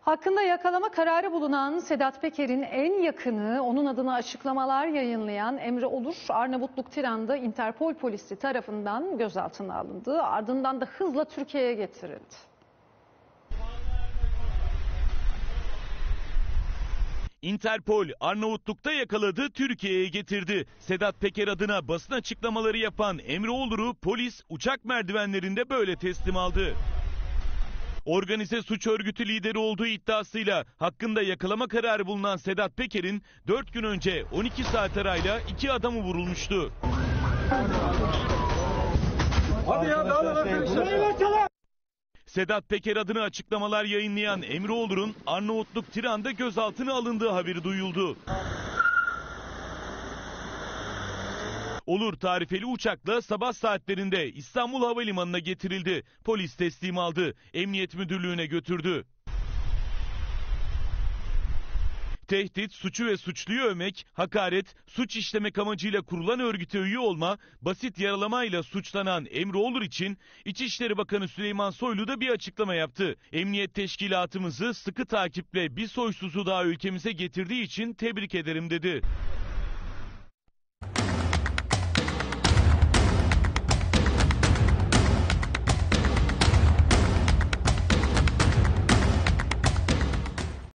Hakkında yakalama kararı bulunan Sedat Peker'in en yakını, onun adına açıklamalar yayınlayan Emre Olur, Arnavutluk Tiran'da Interpol polisi tarafından gözaltına alındı. Ardından da hızla Türkiye'ye getirildi. Interpol Arnavutluk'ta yakaladı, Türkiye'ye getirdi. Sedat Peker adına basın açıklamaları yapan Emre Olur'u polis uçak merdivenlerinde böyle teslim aldı. Organize suç örgütü lideri olduğu iddiasıyla hakkında yakalama kararı bulunan Sedat Peker'in 4 gün önce 12 saat arayla 2 adamı vurulmuştu. Sedat Peker adına açıklamalar yayınlayan Emre Olur'un Arnavutluk Tiran'da gözaltına alındığı haberi duyuldu. Olur tarifeli uçakla sabah saatlerinde İstanbul Havalimanı'na getirildi. Polis teslim aldı. Emniyet Müdürlüğü'ne götürdü. Tehdit, suçu ve suçluyu övmek, hakaret, suç işlemek amacıyla kurulan örgüte üye olma, basit yaralamayla suçlanan Emre Olur için İçişleri Bakanı Süleyman Soylu da bir açıklama yaptı. Emniyet teşkilatımızı sıkı takiple bir soysuzu daha ülkemize getirdiği için tebrik ederim dedi.